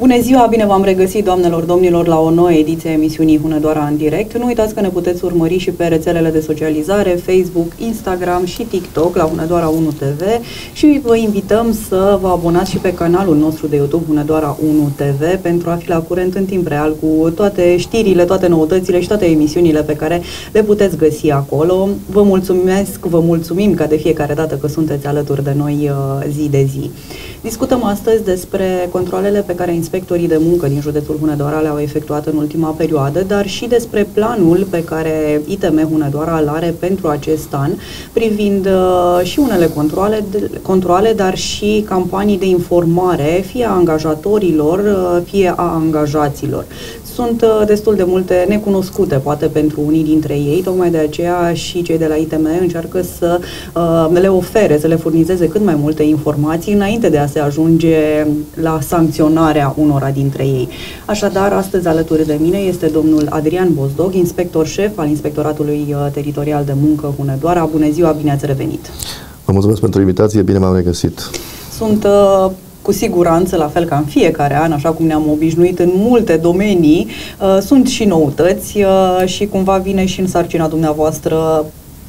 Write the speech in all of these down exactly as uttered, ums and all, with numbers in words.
Bună ziua, bine v-am regăsit, doamnelor, domnilor, la o nouă ediție a emisiunii Hunedoara în direct. Nu uitați că ne puteți urmări și pe rețelele de socializare, Facebook, Instagram și TikTok la Hunedoara unu T V și vă invităm să vă abonați și pe canalul nostru de YouTube Hunedoara unu T V pentru a fi la curent în timp real cu toate știrile, toate noutățile și toate emisiunile pe care le puteți găsi acolo. Vă mulțumesc, vă mulțumim ca de fiecare dată că sunteți alături de noi zi de zi. Discutăm astăzi despre controalele pe care inspectorii de muncă din județul Hunedoara le-au efectuat în ultima perioadă, dar și despre planul pe care I T M Hunedoara îl are pentru acest an, privind uh, și unele controale, de, controale, dar și campanii de informare, fie a angajatorilor, uh, fie a angajaților. Sunt uh, destul de multe necunoscute, poate pentru unii dintre ei, tocmai de aceea și cei de la I T M încearcă să uh, le ofere, să le furnizeze cât mai multe informații înainte de a se ajunge la sancționarea unora dintre ei. Așadar, astăzi alături de mine este domnul Adrian Bozdog, inspector șef al Inspectoratului uh, Teritorial de Muncă Hunedoara. Bună ziua, bine ați revenit! Vă mulțumesc pentru invitație, bine m-am regăsit! Sunt uh, cu siguranță, la fel ca în fiecare an, așa cum ne-am obișnuit în multe domenii, uh, sunt și noutăți uh, și cumva vine și în sarcina dumneavoastră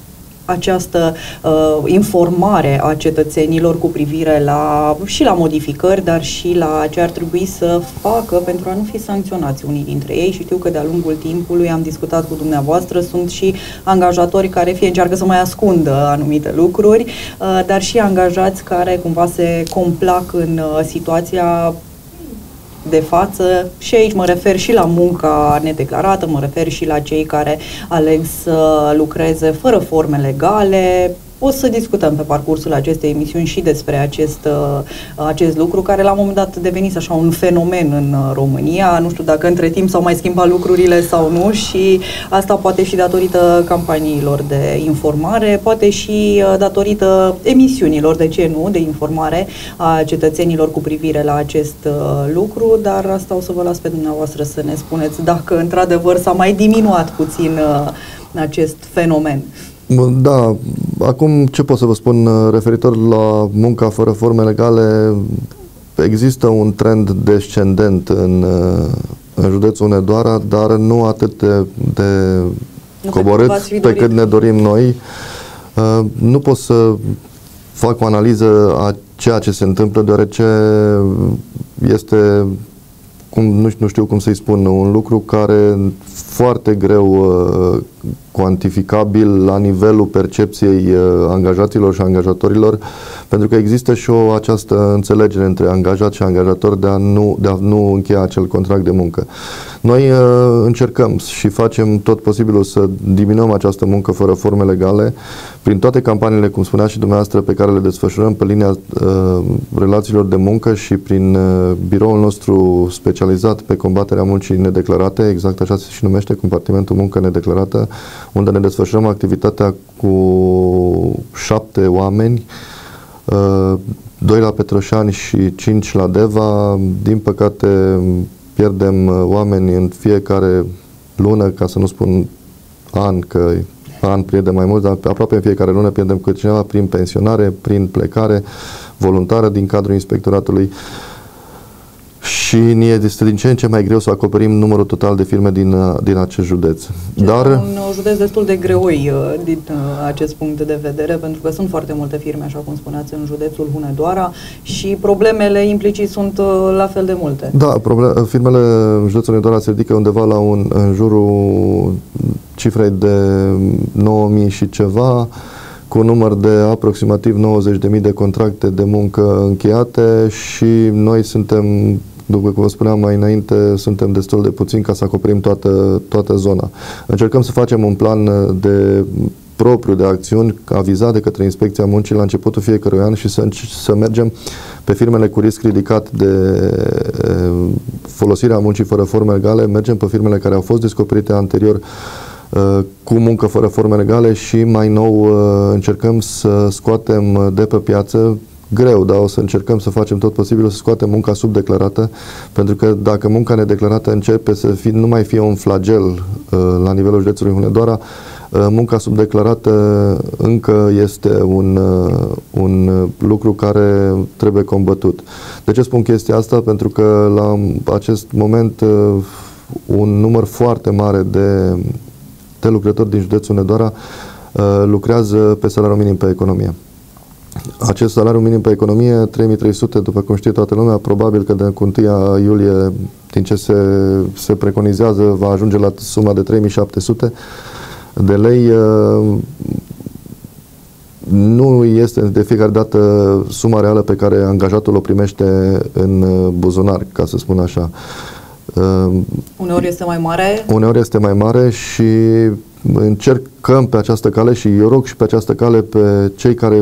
această uh, informare a cetățenilor cu privire la, și la modificări, dar și la ce ar trebui să facă pentru a nu fi sancționați unii dintre ei. Și știu că de-a lungul timpului am discutat cu dumneavoastră, sunt și angajatori care fie încearcă să mai ascundă anumite lucruri, uh, dar și angajați care cumva se complac în uh, situația de față, și aici mă refer și la munca nedeclarată, mă refer și la cei care aleg să lucreze fără forme legale. O să discutăm pe parcursul acestei emisiuni și despre acest, acest lucru, care la un moment dat devenise așa un fenomen în România. Nu știu dacă între timp s-au mai schimbat lucrurile sau nu, și asta poate și datorită campaniilor de informare, poate și datorită emisiunilor, de ce nu, de informare a cetățenilor cu privire la acest lucru, dar asta o să vă las pe dumneavoastră să ne spuneți dacă într-adevăr s-a mai diminuat puțin acest fenomen. Da, acum ce pot să vă spun referitor la munca fără forme legale? Există un trend descendent în, în județul Hunedoara, dar nu atât de, de coborât pe cât ne dorim noi. Nu pot să fac o analiză a ceea ce se întâmplă, deoarece este, cum, nu, nu știu cum să-i spun, un lucru care foarte greu uh, cuantificabil la nivelul percepției uh, angajaților și angajatorilor, pentru că există și o această înțelegere între angajat și angajator de a nu, de a nu încheia acel contract de muncă. Noi uh, încercăm și facem tot posibilul să diminuăm această muncă fără forme legale prin toate campaniile, cum spunea și dumneavoastră, pe care le desfășurăm pe linia uh, relațiilor de muncă și prin uh, biroul nostru specializat pe combaterea muncii nedeclarate, exact așa se și numește, Compartimentul Muncă Nedeclarată, unde ne desfășurăm activitatea cu șapte oameni, uh, doi la Petroșani și cinci la Deva. Din păcate pierdem oameni în fiecare lună, ca să nu spun an, că an pierdem mai mult, dar aproape în fiecare lună pierdem câte cineva prin pensionare, prin plecare voluntară din cadrul inspectoratului. Și ne este din ce în ce mai greu să acoperim numărul total de firme din, din acest județ. Dar un județ destul de greoi din acest punct de vedere, pentru că sunt foarte multe firme, așa cum spuneați, în județul Hunedoara și problemele implicit sunt la fel de multe. Da, problem, firmele în județul Hunedoara se ridică undeva la un, în jurul cifrei de nouă mii și ceva, cu un număr de aproximativ nouăzeci de mii de contracte de muncă încheiate, și noi suntem, după cum vă spuneam mai înainte, suntem destul de puțini ca să acoperim toată, toată zona. Încercăm să facem un plan de propriu de acțiuni avizat de către Inspecția Muncii la începutul fiecărui an și să, să mergem pe firmele cu risc ridicat de folosirea muncii fără forme legale, mergem pe firmele care au fost descoperite anterior cu muncă fără forme legale și mai nou încercăm să scoatem de pe piață, greu, dar o să încercăm să facem tot posibilul să scoatem munca subdeclarată, pentru că dacă munca nedeclarată începe să fie, nu mai fie un flagel la nivelul județului Hunedoara, munca subdeclarată încă este un, un lucru care trebuie combătut. De ce spun chestia asta? Pentru că la acest moment un număr foarte mare de, de lucrători din județul Hunedoara lucrează pe salariu minim pe economie. Acest salariu minim pe economie, trei mii trei sute, după cum știe toată lumea, probabil că de cu întâi iulie, din ce se, se preconizează, va ajunge la suma de trei mii șapte sute de lei. Nu este de fiecare dată suma reală pe care angajatul o primește în buzunar, ca să spun așa. Uneori este mai mare? Uneori este mai mare și încercăm pe această cale și eu rog și pe această cale pe cei care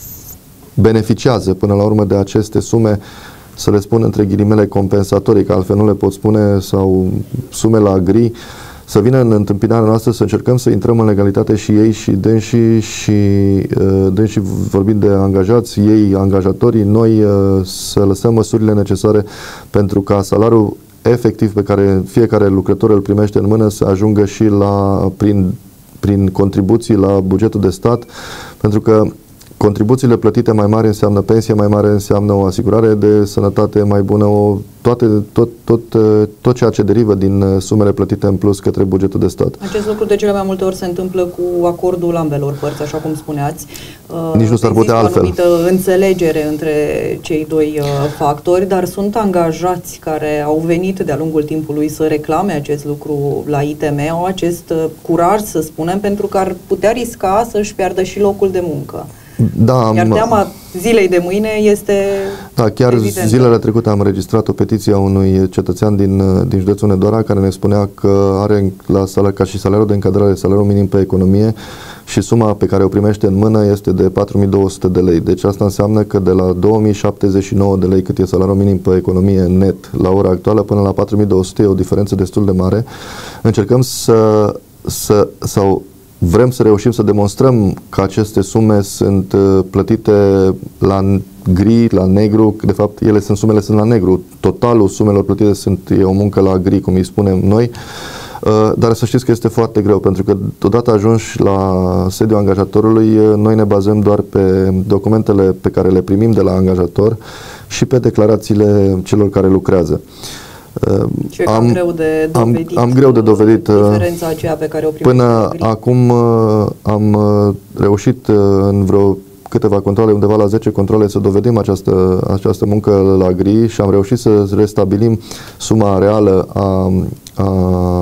beneficiază până la urmă de aceste sume, să le spun între ghilimele compensatorii, că altfel nu le pot spune, sau sume la gri, să vină în întâmpinarea noastră, să încercăm să intrăm în legalitate și ei și dânsii și dânsii vorbind de angajați, ei angajatorii, noi să lăsăm măsurile necesare pentru ca salariul efectiv pe care fiecare lucrător îl primește în mână să ajungă și la, prin, prin contribuții la bugetul de stat, pentru că contribuțiile plătite mai mari înseamnă pensie mai mare, înseamnă o asigurare de sănătate mai bună, o, toate, tot, tot, tot ceea ce derivă din sumele plătite în plus către bugetul de stat. Acest lucru de cele mai multe ori se întâmplă cu acordul ambelor părți, așa cum spuneați. Nici nu s-ar putea altfel. Există o anumită înțelegere între cei doi factori, dar sunt angajați care au venit de-a lungul timpului să reclame acest lucru la I T M, au acest curaj, să spunem, pentru că ar putea risca să-și piardă și locul de muncă. Da, Iar teama zilei de mâine este Da, chiar evidentă. Zilele trecute am înregistrat o petiție a unui cetățean din, din județul Hunedoara care ne spunea că are la salariu, ca și salariul de încadrare, salariul minim pe economie și suma pe care o primește în mână este de patru mii două sute de lei. Deci asta înseamnă că de la două mii șaptezeci și nouă de lei, cât e salariul minim pe economie net la ora actuală, până la patru mii două sute e o diferență destul de mare. Încercăm să, să sau vrem să reușim să demonstrăm că aceste sume sunt plătite la gri, la negru, de fapt ele sunt, sumele sunt la negru, totalul sumelor plătite sunt, e o muncă la gri, cum îi spunem noi, dar să știți că este foarte greu, pentru că odată ajunși la sediul angajatorului, noi ne bazăm doar pe documentele pe care le primim de la angajator și pe declarațiile celor care lucrează. Ce am, greu de dovedit, am, am greu de dovedit diferența aceea pe care o până acum am reușit în vreo câteva controle, undeva la zece controle, să dovedim această, această muncă la gri și am reușit să restabilim suma reală a, a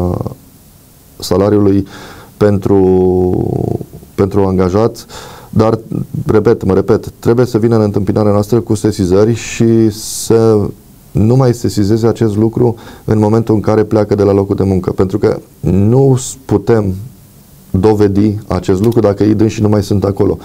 salariului pentru, pentru angajat. Dar, repet, mă repet, trebuie să vină în întâmpinarea noastră cu sesizări și să nu mai sesizeze acest lucru în momentul în care pleacă de la locul de muncă. Pentru că nu putem dovedi acest lucru dacă ei dânsi nu mai sunt acolo.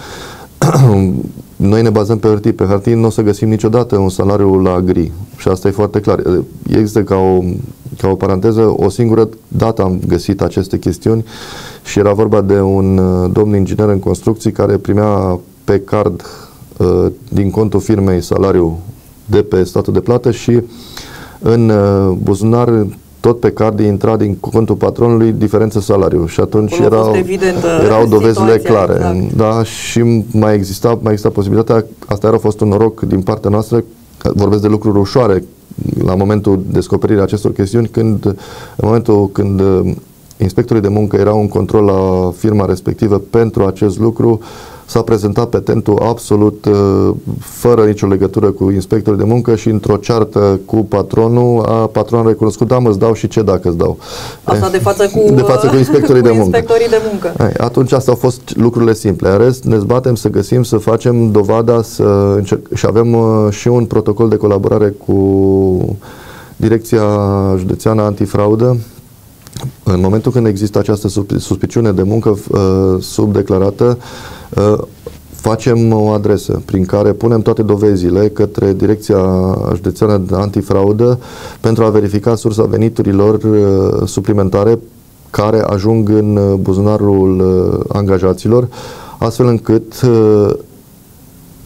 Noi ne bazăm pe hârtii. Pe hârtii nu o să găsim niciodată un salariu la gri. Și asta e foarte clar. Există ca o, ca o paranteză, o singură dată am găsit aceste chestiuni și era vorba de un domn inginer în construcții care primea pe card uh, din contul firmei salariul de pe statul de plată și în uh, buzunar tot pe card intra din contul patronului diferență salariu și atunci erau, erau dovezile clare. Exact. Da, și mai exista, mai exista posibilitatea, asta era fost un noroc din partea noastră, vorbesc de lucruri ușoare la momentul descoperirii acestor chestiuni, când, în momentul când inspectorii de muncă erau în control la firma respectivă pentru acest lucru, s-a prezentat petentul absolut fără nicio legătură cu inspectorii de muncă și într-o ceartă cu patronul, a patronul a recunoscut, da, mă, îți dau și ce dacă îți dau. Asta de față cu, de față cu inspectorii, cu de, muncă. inspectorii de muncă. Atunci astea au fost lucrurile simple. În rest, ne zbatem să găsim, să facem dovada să încerc, și avem și un protocol de colaborare cu Direcția Județeană Antifraudă. În momentul când există această suspiciune de muncă uh, subdeclarată, uh, facem o adresă prin care punem toate dovezile către Direcția Județeană Antifraudă pentru a verifica sursa veniturilor uh, suplimentare care ajung în buzunarul uh, angajaților, astfel încât uh,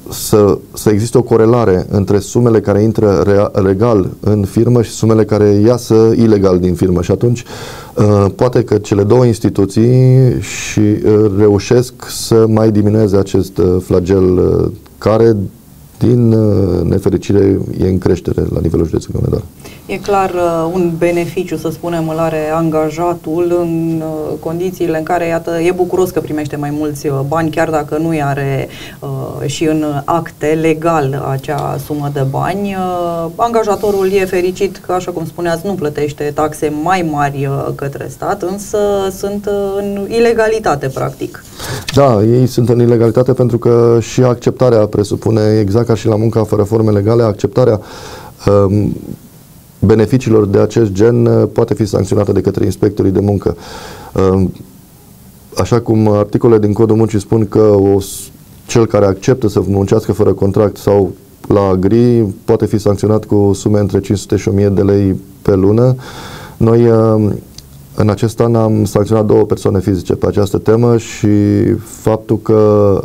să, să existe o corelare între sumele care intră rea, legal în firmă și sumele care iasă ilegal din firmă. Și atunci poate că cele două instituții și reușesc să mai diminueze acest flagel care, din nefericire, e în creștere la nivelul județului Hunedoara. E clar uh, un beneficiu, să spunem, îl are angajatul în uh, condițiile în care, iată, e bucuros că primește mai mulți uh, bani, chiar dacă nu are uh, și în acte legal acea sumă de bani. Uh, angajatorul e fericit că, așa cum spuneați, nu plătește taxe mai mari uh, către stat, însă sunt uh, în ilegalitate, practic. Da, ei sunt în ilegalitate pentru că și acceptarea presupune, exact ca și la munca fără forme legale, acceptarea um, beneficiilor de acest gen poate fi sancționată de către inspectorii de muncă. Așa cum articolele din Codul Muncii spun că o, cel care acceptă să muncească fără contract sau la agri poate fi sancționat cu sume între cinci sute și o mie de lei pe lună. Noi în acest an am sancționat două persoane fizice pe această temă și faptul că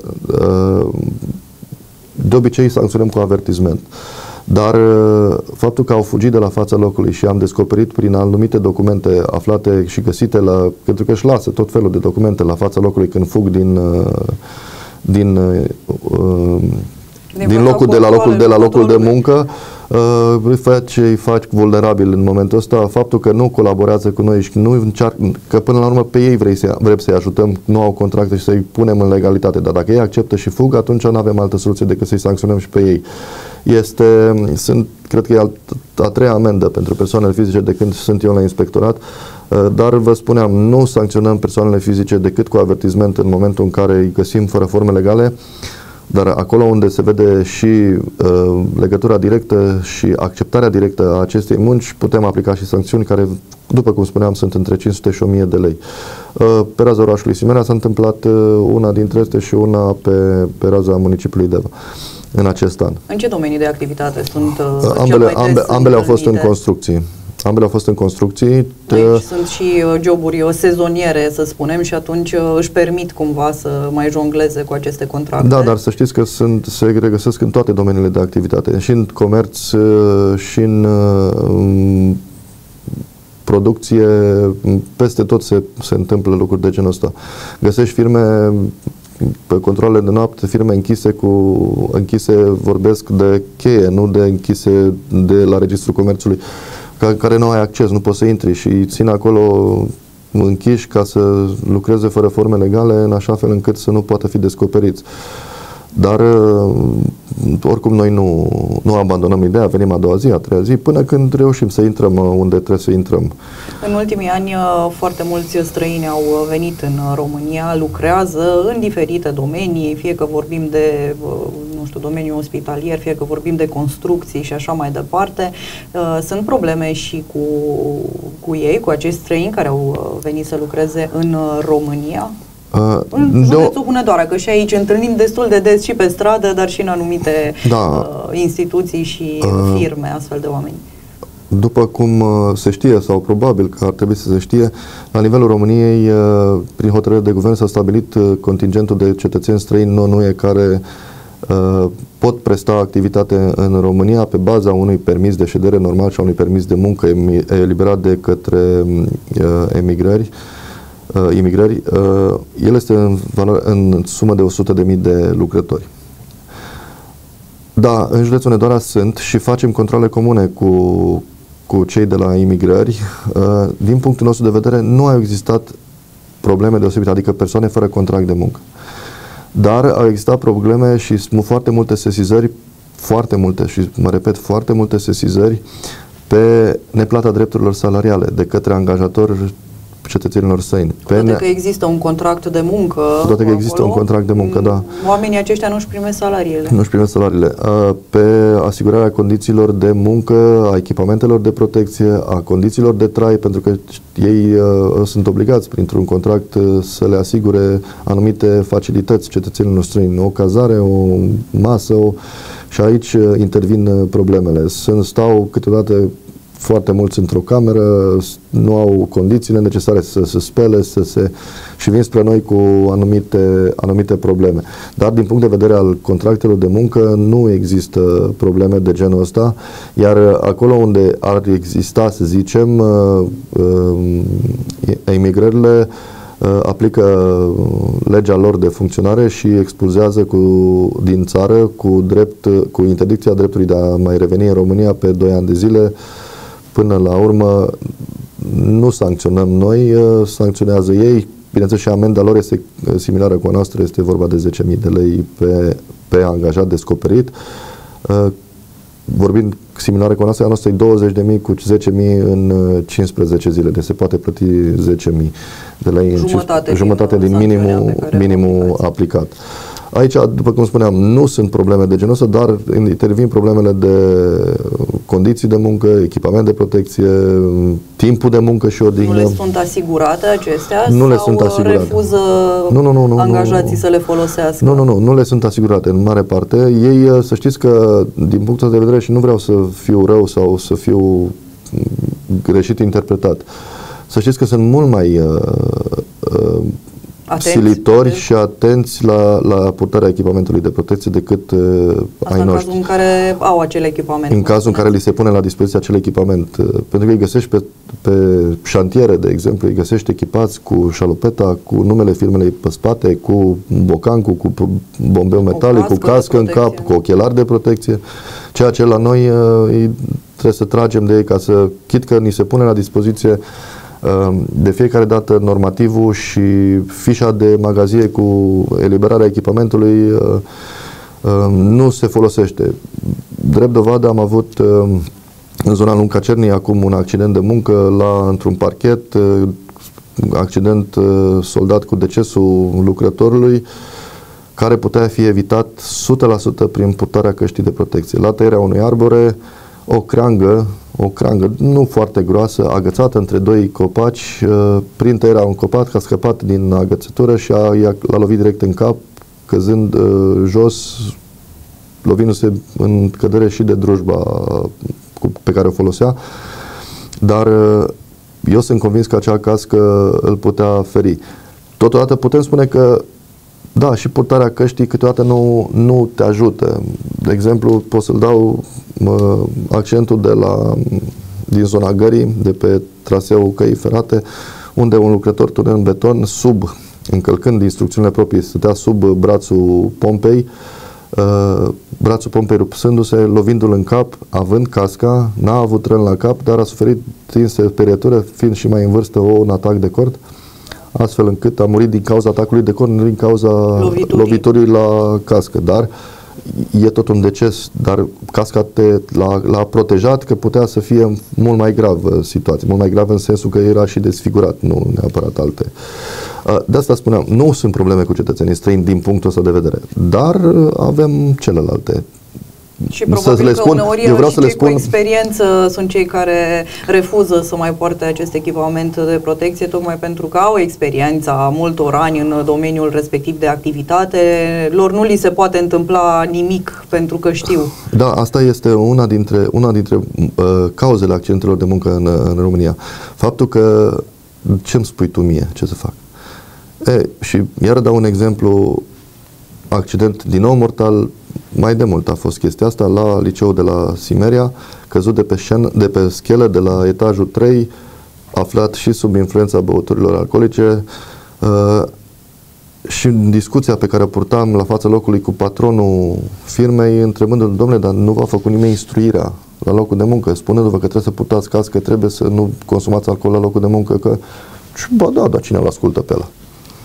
de obicei sancționăm cu avertisment. Dar faptul că au fugit de la fața locului și am descoperit prin anumite documente aflate și găsite la, pentru că își lasă tot felul de documente la fața locului când fug din din, din, din locul de la locul de la locul de muncă, îi faci, îi faci vulnerabil în momentul ăsta. Faptul că nu colaborează cu noi și nu încearcă, că până la urmă pe ei vrei să, vrem să-i ajutăm, nu au contracte și să-i punem în legalitate, dar dacă ei acceptă și fug, atunci nu avem altă soluție decât să-i sancționăm și pe ei. Este, sunt, cred că e a treia amendă pentru persoanele fizice de când sunt eu la inspectorat, dar vă spuneam, nu sancționăm persoanele fizice decât cu avertisment în momentul în care îi găsim fără forme legale, dar acolo unde se vede și uh, legătura directă și acceptarea directă a acestei munci, putem aplica și sancțiuni care, după cum spuneam, sunt între cinci sute și o mie de lei. Uh, pe raza orașului Simerea s-a întâmplat uh, una dintre este și una pe, pe raza municipiului Deva în acest an. În ce domenii de activitate sunt uh, ambele, ambe, ambele au fost în construcții. Ambele au fost în construcții. Aici sunt și joburi sezoniere, să spunem, și atunci își permit cumva să mai jongleze cu aceste contracte. Da, dar să știți că sunt, se regăsesc în toate domeniile de activitate, și în comerț, și în um, producție, peste tot se, se întâmplă lucruri de genul ăsta. Găsești firme pe controle de noapte, firme închise cu închise, vorbesc de cheie, nu de închise de la Registrul Comerțului, care nu ai acces, nu poți să intri și îi țin acolo închiși ca să lucreze fără forme legale, în așa fel încât să nu poată fi descoperiți. Dar oricum noi nu, nu abandonăm ideea, venim a doua zi, a treia zi, până când reușim să intrăm unde trebuie să intrăm. În ultimii ani foarte mulți străini au venit în România, lucrează în diferite domenii, fie că vorbim de, nu știu, domeniul ospitalier, fie că vorbim de construcții și așa mai departe. Sunt probleme și cu, cu ei, cu acești străini care au venit să lucreze în România? Uh, în județul Hunedoara, că și aici întâlnim destul de des și pe stradă, dar și în anumite da, uh, instituții și uh, firme, astfel de oameni. După cum uh, se știe, sau probabil că ar trebui să se știe, la nivelul României, uh, prin hotărâre de guvern s-a stabilit uh, contingentul de cetățeni străini non-U E care uh, pot presta activitate în România pe baza unui permis de ședere normal și a unui permis de muncă eliberat de către uh, emigrări. Uh, imigrări, uh, el este în, valor, în sumă de o sută de mii de lucrători. Da, în județul Hunedoara sunt și facem controle comune cu, cu cei de la imigrări. Uh, din punctul nostru de vedere, nu au existat probleme deosebite, adică persoane fără contract de muncă. Dar au existat probleme și foarte multe sesizări, foarte multe, și mă repet, foarte multe sesizări pe neplata drepturilor salariale de către angajatori cetățenilor străini. Cu toate că există un contract de muncă. Cu toate că există acolo, un contract de muncă, da. Oamenii aceștia nu-și primesc salariile. Nu-și primesc salariile. Pe asigurarea condițiilor de muncă, a echipamentelor de protecție, a condițiilor de trai, pentru că ei uh, sunt obligați printr-un contract uh, să le asigure anumite facilități cetățenilor străini, o cazare, o masă, o... și aici uh, intervin uh, problemele. Sunt, stau câteodată foarte mulți într-o cameră, nu au condițiile necesare să se spele, să se și vin spre noi cu anumite, anumite probleme. Dar din punct de vedere al contractelor de muncă nu există probleme de genul ăsta, iar acolo unde ar exista, să zicem, emigrările aplică legea lor de funcționare și expulzează cu, din țară cu, drept, cu interdicția dreptului de a mai reveni în România pe doi ani de zile. Până la urmă nu sancționăm noi, sancționează ei. Bineînțeles, și amenda lor este similară cu a noastră, este vorba de zece mii de lei pe, pe angajat descoperit. Vorbind similară cu a noastră, a noastră e douăzeci de mii cu zece mii în cincisprezece zile, deci se poate plăti zece mii de lei, jumătate, în jumătate din, din minimul, minimul aplicat. Aici, după cum spuneam, nu sunt probleme de genul ăsta, dar intervin problemele de condiții de muncă, echipament de protecție, timpul de muncă și odihnă. Nu le sunt asigurate acestea? Nu sau le sunt asigurate. refuză nu, nu, nu, nu, angajații nu, să le folosească? Nu, nu, nu, nu le sunt asigurate în mare parte. Ei, să știți că, din punctul de vedere, și nu vreau să fiu rău sau să fiu greșit interpretat, să știți că sunt mult mai uh, uh, atenți, silitori de... și atenți la, la purtarea echipamentului de protecție decât uh, Asta ai în noștri. cazul în care au acel echipament. În cazul în care li se pune la dispoziție acel echipament. Uh, pentru că îi găsești pe, pe șantiere, de exemplu, îi găsești echipați cu șalopeta, cu numele firmelei pe spate, cu bocancul, cu bombeu metalic, cu cască în cap, cu ochelari de protecție. Ceea ce la noi uh, îi, trebuie să tragem de ei ca să, chit că ni se pune la dispoziție de fiecare dată normativul și fișa de magazie cu eliberarea echipamentului nu se folosește. Drept dovadă am avut în zona Lunca Cernii acum un accident de muncă la, într-un parchet, accident soldat cu decesul lucrătorului, care putea fi evitat o sută la sută prin purtarea căștii de protecție. La tăierea unui arbore, o creangă, o creangă nu foarte groasă, agățată între doi copaci, prin tăierea un copac a scăpat din agățătură și a, l-a lovit direct în cap, căzând uh, jos, lovindu-se în cădere și de drujba cu, pe care o folosea, dar uh, eu sunt convins că acea cască îl putea feri. Totodată putem spune că da, și purtarea căștii câteodată nu, nu te ajută. De exemplu, pot să-l dau uh, accentul de la, din zona Gării, de pe traseul căii ferate, unde un lucrător turnând în beton, sub, încălcând instrucțiunile proprii, stătea sub brațul pompei, uh, brațul pompei rupsându-se, lovindu-l în cap, având casca, n-a avut răni la cap, dar a suferit din sperietură, fiind și mai în vârstă, o, un atac de cord, astfel încât a murit din cauza atacului de cord, nu din cauza loviturii, loviturii la cască. Dar e tot un deces, dar casca te l-a, l-a protejat, că putea să fie mult mai gravă situație, mult mai gravă în sensul că era și desfigurat, nu neapărat alte. De asta spuneam, nu sunt probleme cu cetățenii străini din punctul ăsta de vedere, dar avem celelalte. Și probabil că spun, uneori eu vreau și să le spun... cu experiență sunt cei care refuză să mai poarte acest echipament de protecție, tocmai pentru că au experiența multor ani în domeniul respectiv de activitate, lor nu li se poate întâmpla nimic pentru că știu. Da, asta este una dintre, una dintre uh, cauzele accidentelor de muncă în, în România. Faptul că, ce-mi spui tu mie, ce să fac? E, și iar dau un exemplu, accident din nou mortal. Mai de mult a fost chestia asta la liceul de la Simeria, căzut de pe, șen, de pe schelă de la etajul trei, aflat și sub influența băuturilor alcoolice, uh, și în discuția pe care o purtam la fața locului cu patronul firmei, întrebându-l, domnule, dar nu v-a făcut nimeni instruirea la locul de muncă, spunându-vă că trebuie să purtați cască, că trebuie să nu consumați alcool la locul de muncă, că... Și ba da, dar cine îl ascultă pe ăla?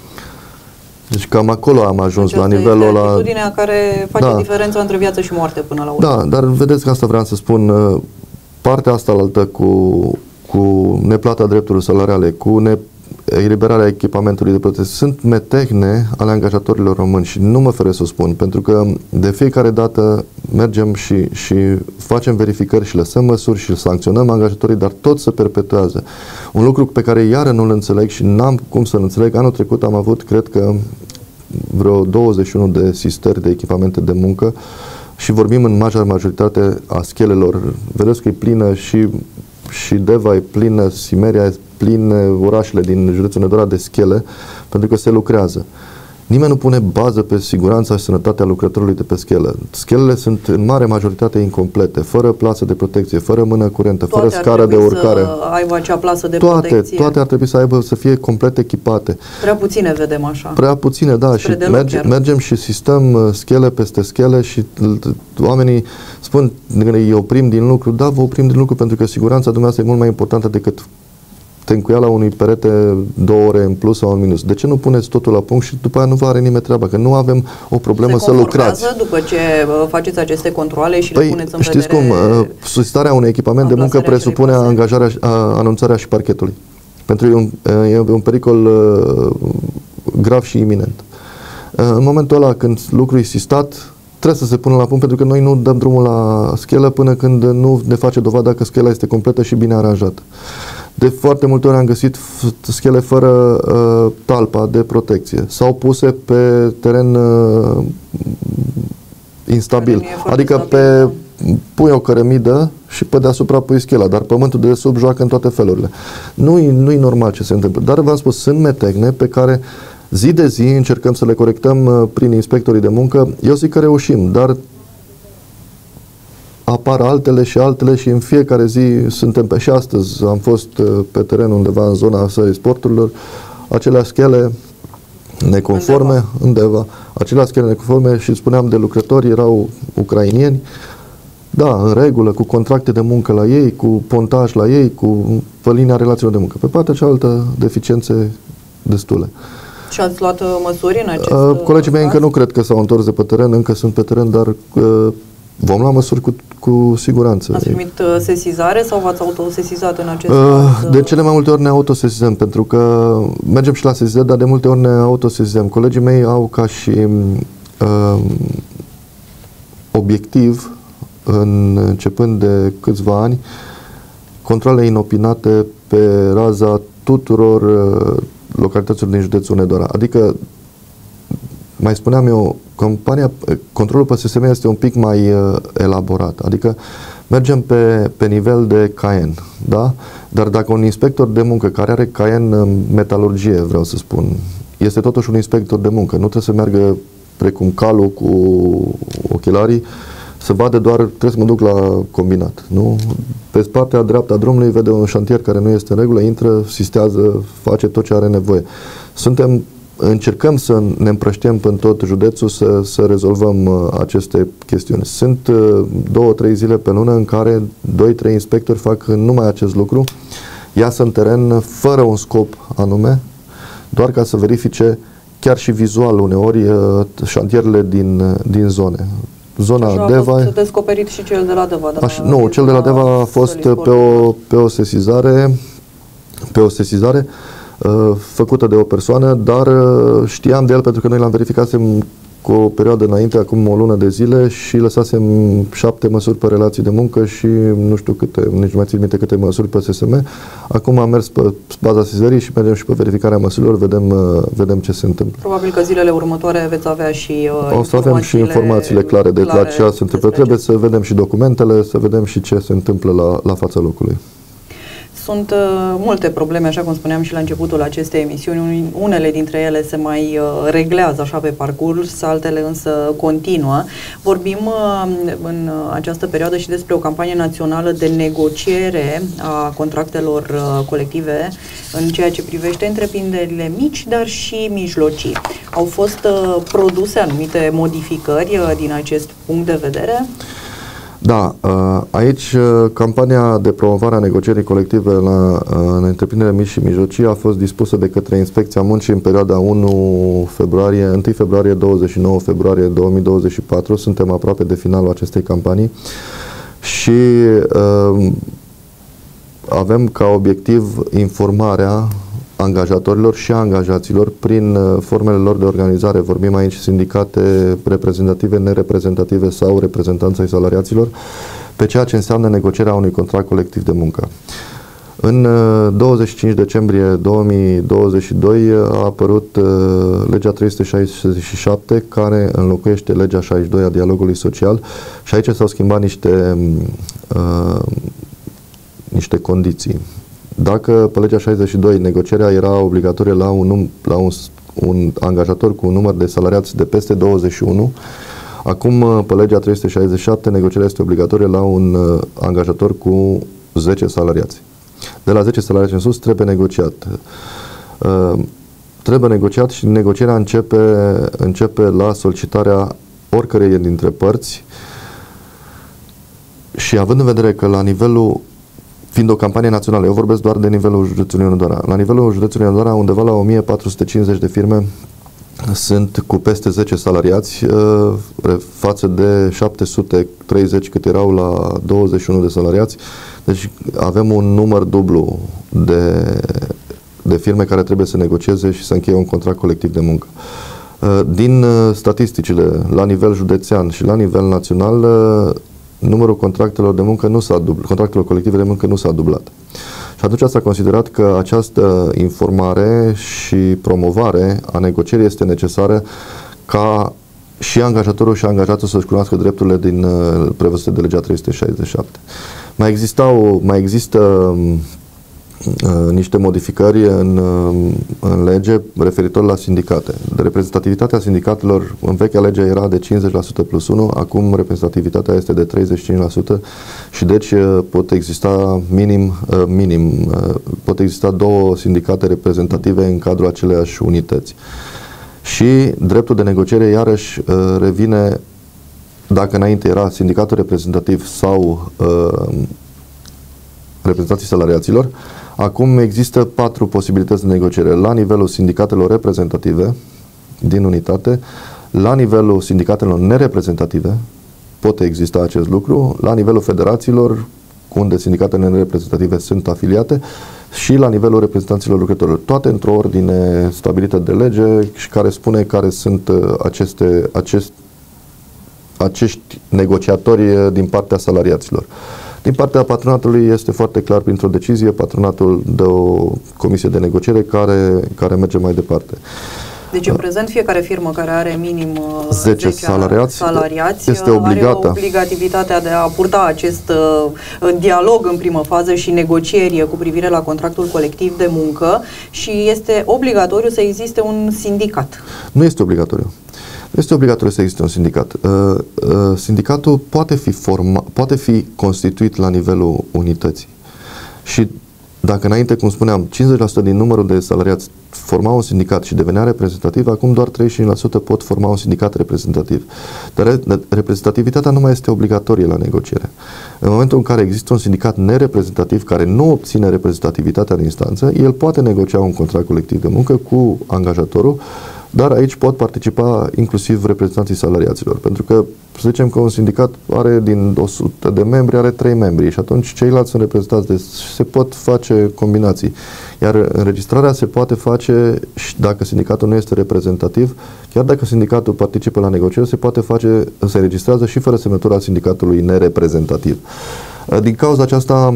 Deci cam acolo am ajuns, deci la nivelul ăla. Este atitudinea care face da. diferența între viață și moarte până la urmă. Da, dar vedeți că asta vreau să spun, partea asta altă cu, cu neplata drepturilor salariale, cu ne, eliberarea echipamentului de protecție, sunt metehne ale angajatorilor români și nu mă feresc să o spun, pentru că de fiecare dată mergem și, și facem verificări și lăsăm măsuri și sancționăm angajatorii, dar tot se perpetuează. Un lucru pe care iară nu-l înțeleg și n-am cum să-l înțeleg, anul trecut am avut, cred că, vreo douăzeci și unu de sistări de echipamente de muncă și vorbim în marea majoritate a schelelor. Vedeți că e plină și și Deva e plină, Simeria e plină, orașele din județul Hunedoara de schele, pentru că se lucrează. Nimeni nu pune bază pe siguranța și sănătatea lucrătorului de pe schelă. Schelele sunt în mare majoritate incomplete, fără plasă de protecție, fără mână curentă, toate fără scară de urcare. Să aibă acea plasă de toate, protecție. Toate ar trebui să aibă, să fie complet echipate. Prea puține vedem așa. Prea puține, da. Spre și merge, mergem și sistăm schele peste schele și oamenii spun, îi oprim din lucru. Da, vă oprim din lucru pentru că siguranța dumneavoastră e mult mai importantă decât tencuiala unui perete două ore în plus sau în minus. De ce nu puneți totul la punct și după aia nu vă are nimeni treaba? Că nu avem o problemă să lucrați. Se după ce faceți aceste controle și păi, le puneți în știți vedere... cum? Susținarea unui echipament de muncă presupune angajarea, anunțarea și parchetului. Pentru că e un, e un pericol uh, grav și iminent. Uh, în momentul ăla când lucrul e sistat, trebuie să se pună la punct, pentru că noi nu dăm drumul la schelă până când nu ne face dovada că schela este completă și bine aranjată. De foarte multe ori am găsit schele fără uh, talpa de protecție sau puse pe teren uh, instabil. Adică stabil, pe da. Pui o cărămidă și pe deasupra pui schela, dar pământul de sub joacă în toate felurile. Nu-i, nu-i normal ce se întâmplă. Dar v-am spus, sunt metecne pe care zi de zi încercăm să le corectăm uh, prin inspectorii de muncă. Eu zic că reușim, dar apar altele și altele și în fiecare zi suntem pe... Și astăzi am fost pe teren undeva în zona sării sporturilor, acelea schele neconforme, undeva, acelea schele neconforme și spuneam de lucrători, erau ucrainieni, da, în regulă, cu contracte de muncă la ei, cu pontaj la ei, cu pe linia relațiilor de muncă. Pe partea cealaltă, deficiențe destule. Și ați luat măsuri în acest uh, Colegii mei încă nu cred că s-au întors de pe teren, încă sunt pe teren, dar uh, vom lua măsuri cu, cu siguranță. Ați primit uh, sesizare sau v-ați autosesizat în acest uh, caz? De cele mai multe ori ne autosesizăm, pentru că mergem și la sesizări, dar de multe ori ne autosesizăm. Colegii mei au ca și uh, obiectiv, în, începând de câțiva ani, controle inopinate pe raza tuturor uh, localităților din județul Hunedoara. Adică, mai spuneam eu, compania, controlul pe S S M este un pic mai uh, elaborat, adică mergem pe, pe nivel de Caen, da? Dar dacă un inspector de muncă care are Caen în metalurgie, vreau să spun, este totuși un inspector de muncă, nu trebuie să meargă precum calul cu ochelarii, să vadă doar, trebuie să mă duc la combinat, nu? Pe partea dreaptă a drumului vede un șantier care nu este în regulă, intră, sistează, face tot ce are nevoie. Suntem Încercăm să ne împrăștiem în tot județul să, să rezolvăm uh, aceste chestiuni. Sunt uh, două, trei zile pe lună în care doi, trei inspectori fac numai acest lucru, iasă în teren fără un scop anume, doar ca să verifice chiar și vizual uneori uh, șantierele din, din zone. Zona Așa Deva... a fost descoperit și cel de la Deva. De Aș, nu, cel de la Deva a fost pe o, pe o sesizare pe o sesizare făcută de o persoană, dar știam de el pentru că noi l-am verificat cu o perioadă înainte, acum o lună de zile, și lăsasem șapte măsuri pe relații de muncă și nu știu câte, nici nu mai țin minte câte măsuri pe S S M. Acum am mers pe baza sesizării și mergem și pe verificarea măsurilor, vedem, vedem ce se întâmplă. Probabil că zilele următoare veți avea și uh, O să avem și informațiile clare de la ce se întâmplă. Trebuie să vedem și documentele, să vedem și ce se întâmplă la, la fața locului. Sunt uh, multe probleme, așa cum spuneam și la începutul acestei emisiuni. Unele dintre ele se mai uh, reglează așa pe parcurs, altele însă continuă. Vorbim uh, în această perioadă și despre o campanie națională de negociere a contractelor uh, colective în ceea ce privește întreprinderile mici, dar și mijlocii. Au fost uh, produse anumite modificări uh, din acest punct de vedere? Da, aici campania de promovare a negocierii colective la în întreprinderile mici și mijlocii a fost dispusă de către Inspecția Muncii în perioada unu februarie, întâi februarie douăzeci și nouă februarie două mii douăzeci și patru. Suntem aproape de finalul acestei campanii și uh, avem ca obiectiv informarea angajatorilor și angajaților prin uh, formele lor de organizare. Vorbim aici sindicate reprezentative, nereprezentative sau reprezentanța ai salariaților, pe ceea ce înseamnă negocierea unui contract colectiv de muncă. În uh, douăzeci și cinci decembrie două mii douăzeci și doi a apărut uh, legea trei sute șaizeci și șapte, care înlocuiește legea șaizeci și doi a dialogului social, și aici s-au schimbat niște uh, niște condiții. Dacă pe legea șaizeci și doi negocierea era obligatorie la un, num, la un, un angajator cu un număr de salariați de peste douăzeci și unu, acum pe legea trei sute șaizeci și șapte negocierea este obligatorie la un uh, angajator cu zece salariați. De la zece salariați în sus trebuie negociat. Uh, trebuie negociat și negocierea începe, începe la solicitarea oricărei dintre părți și având în vedere că la nivelul, fiind o campanie națională, eu vorbesc doar de nivelul județului Hunedoara, la nivelul județului Hunedoara undeva la o mie patru sute cincizeci de firme sunt cu peste zece salariați față de șapte sute treizeci cât erau la douăzeci și unu de salariați, deci avem un număr dublu de, de firme care trebuie să negocieze și să încheie un contract colectiv de muncă. Din statisticile la nivel județean și la nivel național, numărul contractelor de muncă nu s-a dublat, contractelor colective de muncă nu s-a dublat. Și atunci s-a considerat că această informare și promovare a negocierii este necesară ca și angajatorul și angajatul să-și cunoască drepturile din prevăzute de legea trei sute șaizeci și șapte. Mai existau, mai există uh, niște modificări în, uh, în lege referitor la sindicate. De reprezentativitatea sindicatelor în vechea lege era de cincizeci la sută plus unu, acum reprezentativitatea este de treizeci și cinci la sută și deci uh, pot exista minim, uh, minim uh, pot exista două sindicate reprezentative în cadrul aceleiași unități. Și dreptul de negociere iarăși uh, revine, dacă înainte era sindicatul reprezentativ sau uh, reprezentanții salariaților, acum există patru posibilități de negociere. La nivelul sindicatelor reprezentative din unitate, la nivelul sindicatelor nereprezentative poate exista acest lucru, la nivelul federațiilor, unde sindicatele nereprezentative sunt afiliate, și la nivelul reprezentanților lucrătorilor. Toate într-o ordine stabilită de lege și care spune care sunt aceste, acest, acești negociatori din partea salariaților. Din partea patronatului este foarte clar, printr-o decizie, patronatul dă o comisie de negociere care, care merge mai departe. Deci în prezent fiecare firmă care are minim zece salariați, salariați este obligată. are obligativitatea de a purta acest uh, dialog în primă fază și negocieri cu privire la contractul colectiv de muncă și este obligatoriu să existe un sindicat. Nu este obligatoriu. Nu este obligatoriu să existe un sindicat. Uh, uh, sindicatul poate fi, forma, poate fi constituit la nivelul unității. Și dacă înainte, cum spuneam, cincizeci la sută din numărul de salariați forma un sindicat și devenea reprezentativ, acum doar treizeci și cinci la sută pot forma un sindicat reprezentativ. Dar reprezentativitatea nu mai este obligatorie la negociere. În momentul în care există un sindicat nereprezentativ care nu obține reprezentativitatea în instanță, el poate negocia un contract colectiv de muncă cu angajatorul, dar aici pot participa inclusiv reprezentanții salariaților, pentru că să zicem că un sindicat are din o sută de membri, are trei membri și atunci ceilalți sunt reprezentați, deci se pot face combinații. Iar înregistrarea se poate face și dacă sindicatul nu este reprezentativ, chiar dacă sindicatul participă la negocieri, se poate face, se înregistrează și fără semnătura sindicatului nereprezentativ. Din cauza aceasta,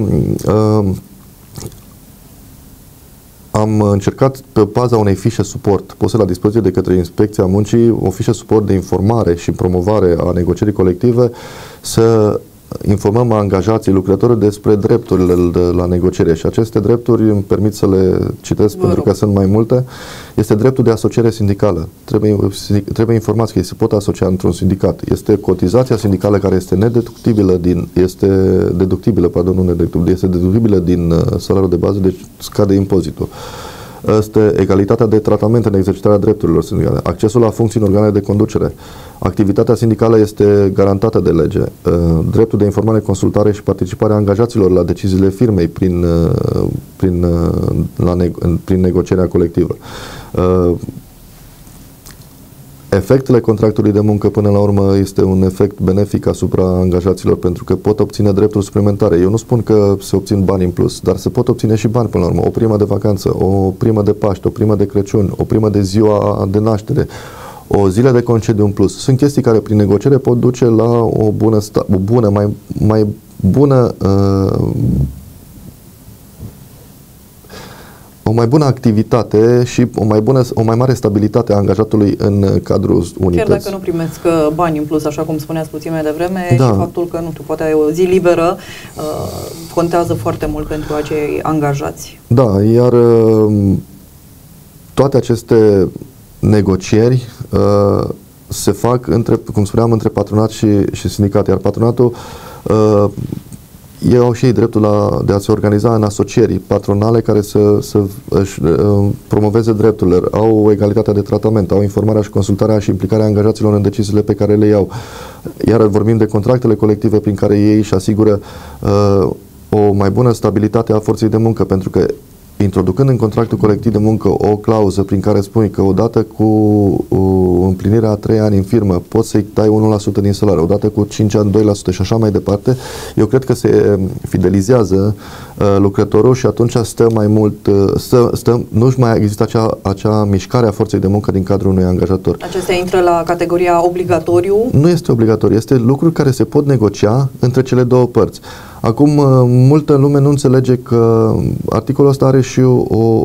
am încercat pe baza unei fișe suport puse la dispoziție de către Inspecția Muncii, o fișă suport de informare și promovare a negocierii colective, să informăm angajații lucrători despre drepturile de la negociere și aceste drepturi îmi permit să le citesc Vă pentru rog. că sunt mai multe. Este dreptul de asociere sindicală. Trebuie, trebuie informați că ei se pot asocia într-un sindicat. Este cotizația sindicală care este nedeductibilă din este deductibilă, pardon, nu nedeductibilă, este deductibilă din salariul de bază, deci scade impozitul. Este egalitatea de tratament în exercitarea drepturilor sindicale, accesul la funcții în organele de conducere. Activitatea sindicală este garantată de lege. Dreptul de informare, consultare și participare a angajaților la deciziile firmei prin, prin, la nego- prin negocierea colectivă. Efectele contractului de muncă până la urmă este un efect benefic asupra angajaților pentru că pot obține drepturi suplimentare. Eu nu spun că se obțin bani în plus, dar se pot obține și bani până la urmă. O primă de vacanță, o primă de Paște, o primă de Crăciun, o primă de ziua de naștere, o zile de concediu în plus. Sunt chestii care prin negociere pot duce la o bună, sta- o bună mai, mai bună uh, o mai bună activitate și o mai, bună, o mai mare stabilitate a angajatului în cadrul unității. Chiar dacă nu primesc bani în plus, așa cum spuneați puțin mai devreme, da. și faptul că, nu știu, poate ai o zi liberă, uh, contează foarte mult pentru acei angajați. Da, iar uh, toate aceste negocieri uh, se fac, între, cum spuneam, între patronat și, și sindicat, iar patronatul uh, ei au și ei dreptul la, de a se organiza în asocieri patronale care să, să își uh, promoveze drepturile, au egalitatea de tratament, au informarea și consultarea și implicarea angajaților în deciziile pe care le iau. Iar vorbim de contractele colective prin care ei își asigură uh, o mai bună stabilitate a forței de muncă, pentru că introducând în contractul colectiv de muncă o clauză prin care spui că odată cu uh, împlinirea a trei ani în firmă poți să-i dai unu la sută din salariu, odată cu cinci ani doi la sută și așa mai departe, eu cred că se fidelizează uh, lucrătorul și atunci stă mai mult, uh, stă, stă, nu-și mai există acea, acea mișcare a forței de muncă din cadrul unui angajator. Acestea intră la categoria obligatoriu? Nu este obligatoriu, este lucruri care se pot negocia între cele două părți. Acum, multă lume nu înțelege că articolul ăsta are și o, o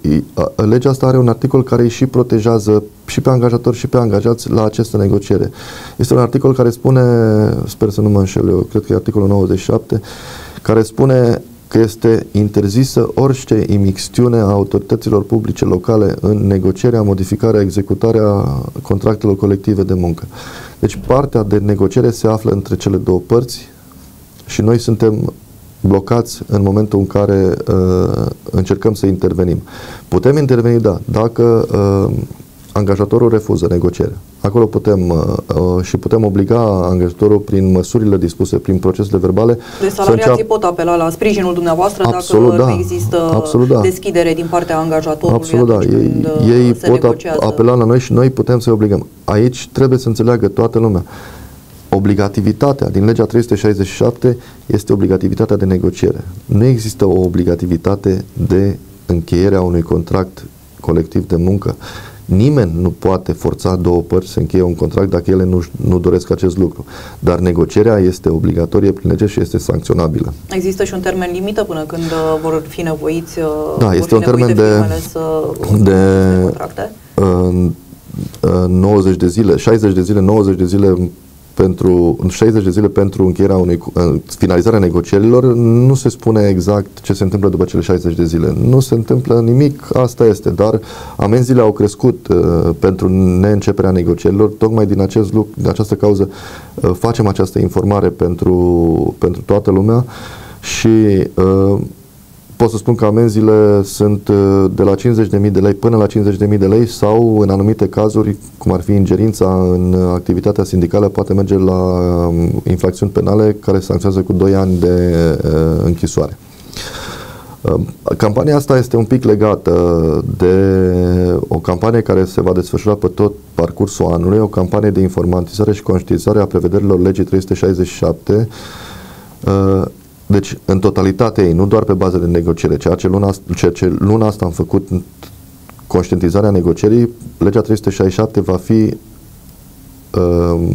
legea asta are un articol care îi și protejează și pe angajatori și pe angajați la această negociere. Este un articol care spune, sper să nu mă înșel eu, cred că e articolul nouăzeci și șapte, care spune că este interzisă orice imixtiune a autorităților publice locale în negocierea, modificarea, executarea contractelor colective de muncă. Deci partea de negociere se află între cele două părți și noi suntem blocați în momentul în care uh, încercăm să intervenim. Putem interveni, da, dacă uh, angajatorul refuză negocierea. Acolo putem uh, uh, și putem obliga angajatorul prin măsurile dispuse, prin procesele verbale. Deci salariații înceap... pot apela la sprijinul dumneavoastră absolut, dacă da. nu există absolut, da. deschidere din partea angajatorului. Absolut, da. Ei, ei pot negociază. apela la noi și noi putem să-i obligăm. Aici trebuie să înțeleagă toată lumea. Obligativitatea din legea trei sute șaizeci și șapte este obligativitatea de negociere. Nu există o obligativitate de încheierea unui contract colectiv de muncă. Nimeni nu poate forța două părți să încheie un contract dacă ele nu, nu doresc acest lucru. Dar negocierea este obligatorie prin lege și este sancționabilă. Există și un termen limită până când vor fi nevoiți, da, vor este fi un termen de, să de contracte? Uh, uh, nouăzeci de zile, șaizeci de zile, nouăzeci de zile pentru șaizeci de zile pentru încheierea unui finalizarea negocierilor. Nu se spune exact ce se întâmplă după cele șaizeci de zile. Nu se întâmplă nimic, asta este, dar amenziile au crescut uh, pentru neînceperea negocierilor. Tocmai din acest lucru, din această cauză uh, facem această informare pentru, pentru toată lumea și uh, pot să spun că amenziile sunt de la cincizeci de mii de lei până la cincizeci de mii de lei sau, în anumite cazuri, cum ar fi ingerința în activitatea sindicală, poate merge la infracțiuni penale care sancționează cu doi ani de uh, închisoare. Uh, campania asta este un pic legată de o campanie care se va desfășura pe tot parcursul anului, o campanie de informatizare și conștientizare a prevederilor legii trei sute șaizeci și șapte. Uh, Deci, în totalitate ei, nu doar pe bază de negociere, ceea ce luna, ceea ce luna asta am făcut conștientizarea negocierii, legea trei sute șaizeci și șapte va fi um,